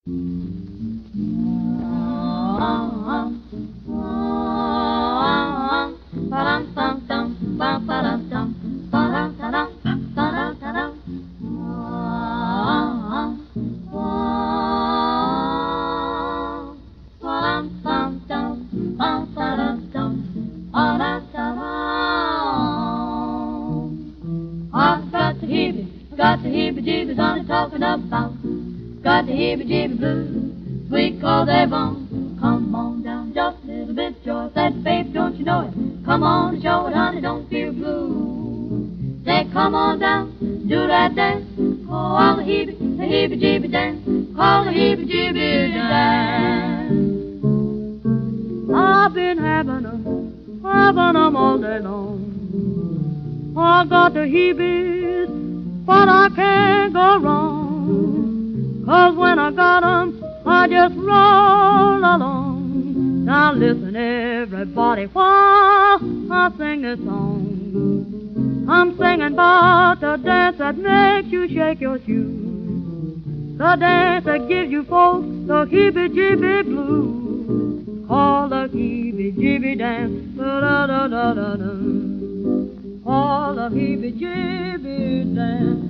Got the heebie-jeebies on it talking about. Got the heebie-jeebie blues, sweet 'cause they're bone. Come on down, just a little bit, joy. Said, babe, don't you know it? Come on and show it, honey, don't feel blue. Say, come on down, do that dance. Call the heebie-jeebie dance. Call the heebie-jeebie dance. I've been having 'em all day long. I got the heebies, but I can't go wrong, 'cause when I got 'em, I just roll along. Now listen, everybody, while I sing this song. I'm singing about the dance that makes you shake your shoes, the dance that gives you folks the heebie-jeebie blues. Call the heebie-jeebie dance, da-da-da-da-da-da. Call the heebie-jeebie dance.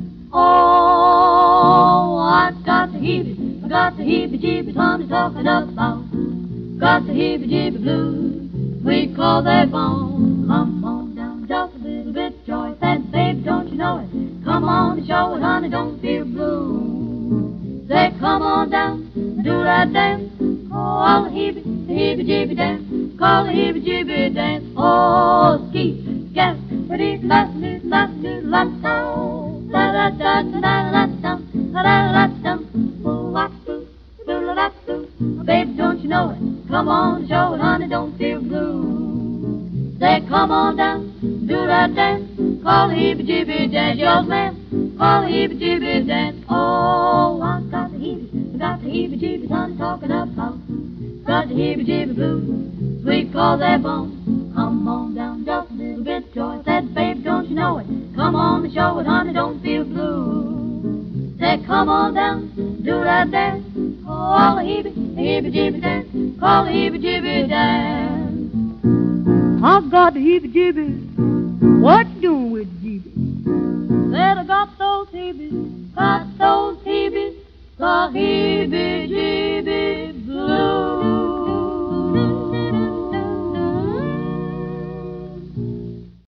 Oh, I got the heebie-jeebies, honey, talking about. Got the heebie-jeebie blues, sweet 'cause they're bone. Come on down, just a little bit, joy. Said, babe, don't you know it? Come on and show it, honey, don't feel blue. Say, come on down, do that dance. Call the heebie-jeebie dance. Call the heebie-jeebie dance. Oh, ski, gas, but it's last, baby, don't you know it? Come on, show it, honey, don't feel blue. Say, come on down, do that dance. Call the heebie-jeebie dance, yours, ma'am. Call the heebie-jeebie dance. Oh, I got the heebie-jeebies, honey, talking about. Got the heebie-jeebie blues, sweet 'cause they're bone. Come on down, just a little bit, joy. Said, babe, don't you know it? Come on and show it, honey, don't feel blue. Say, come on down, do that dance. Call the heebie-jeebie dance. Call the heebie-jeebie dance. I got the heebie-jeebies. What you doing with jeebies? Said I got those heebies, the heebie.